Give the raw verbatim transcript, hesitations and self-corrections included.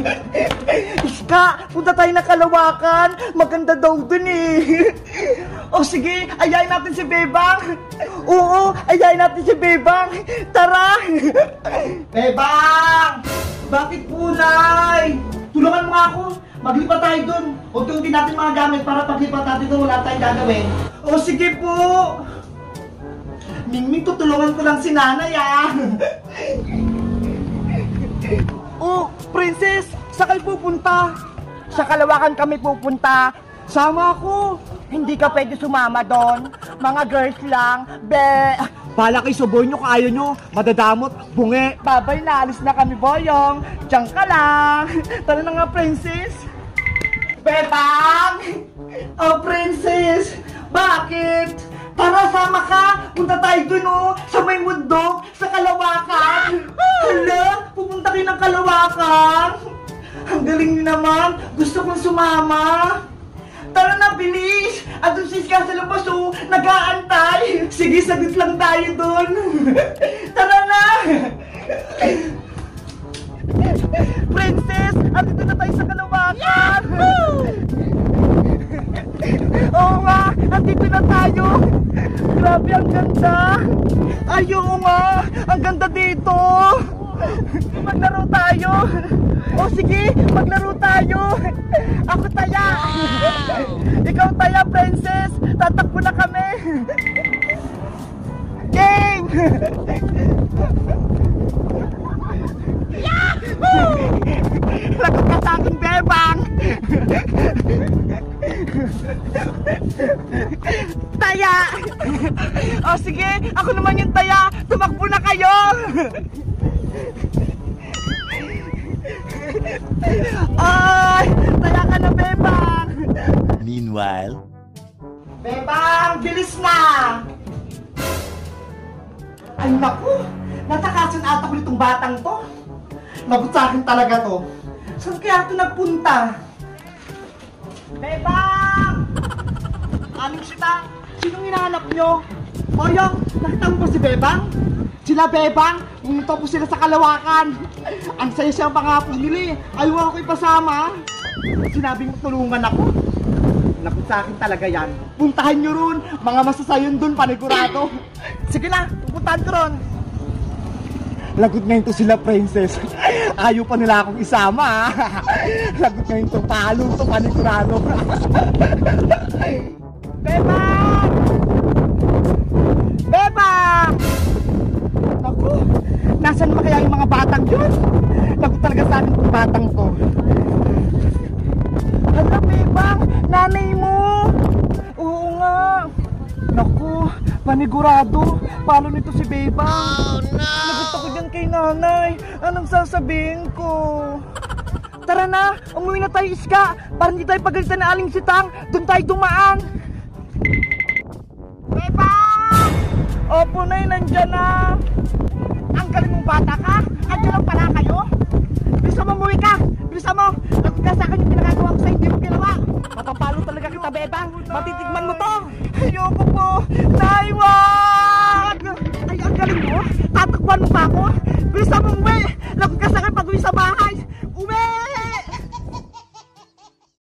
Iska, punta tayo na Kalawakan. Maganda daw dun eh. O sige, ayayin natin si Bebang. Oo, ayayin natin si Bebang. Tara. Bebang! Bakit po, Nay? Tulungan mo ako. Maglipat tayo dun. Unti-unti natin mga gamit para paglipat natin dun, wala tayong gagawin. O sige po. Mingming, tutulungan ko lang si Nanay ah. Oh, Princess, saan kayo pupunta? Sa Kalawakan kami pupunta. Sama ako. Hindi ka pwede sumama doon. Mga girls lang. Be. Bala kayo sa boy nyo, kaya nyo. Madadamot, bungi. Babay, naalis na kami, boyong. Diyan ka lang. Tara na nga, Princess. Bebang! Oh, Princess! Bakit? Tara, sama ka! Punta tayo dun, oh! Sa may mundo! Sa Kalawakan! Hala! Pupunta kayo ng Kalawakan! Ang galing nyo naman! Gusto kong sumama! Tara na, bilis! Andun si Iska sa labas, oh! Nag-aantay! Sige, sagot lang tayo dun! Tara na! Princess! Andito na tayo sa Kalawakan! Oo nga! Andito na tayo! Grabe, ang ganda! Ay, oo nga! Ang ganda dito! Maglaro tayo! O sige, maglaro tayo! Ako taya! Ikaw taya, Princess! Tatakbo na kami! Game! Yahoo! Lagot ka sa akin, Bebang! Taya! O sige, ako naman yung taya! Tumakbo na kayo! Ay! Taya ka na, Bebang! Meanwhile... Bebang! Bilis na! Ay naku! Natakasan ata ko nitong batang to! Lagot sa akin talaga to! Saan kaya ito nagpunta? Bebang! Aling sita! Sinong hinahanap nyo? Boyong! Nakita mo ba si Bebang? Sila Bebang! Pumunta po sila sa Kalawakan! Ang saya-saya ang pangako nila eh! Ayaw ako ipasama! Sinabi mo tulungan ako! Lagot sa akin talaga yan! Puntahan nyo ron! Mga masasayon dun, panigurado! Sige na! Pupuntahan ko ron! Lagot ngayon to sila, Princess. Ayaw pa nila akong isama. Lagot ngayon to, palo to, panigurado. Bebang! Bebang! Naku, nasan ba kaya yung mga batang yun? Lagot talaga sa akin itong batang to. Hala, Bebang! Nanay mo! Oo nga! Naku, panigurado. Paano nito si Bebang? Oh no! Lagot ako dyan kay Nanay. Anong sasabihin ko? Tara na, umuwi na tayo, Iska. Para hindi tayo pagalitan na Aling Sitang. Doon tayo dumaan. Bebang! Opo, Nay, nandyan na. Ang galing mong bata ka. Andiyan lang pala kayo. Bilisan mo, umuwi ka. Bilisan mo. Lagot ka sa akin yung pinagagawa ko sa hindi mo ginawa. Mapapalo talaga kita, Bebang. Matitigman mo to. Ayoko po. Nay, wag! Ay, ang galing mo. Tatakbuhan mo pa ako. Bilisan mo, umuwi. Lagot ka sa akin pag uwi sa bahay.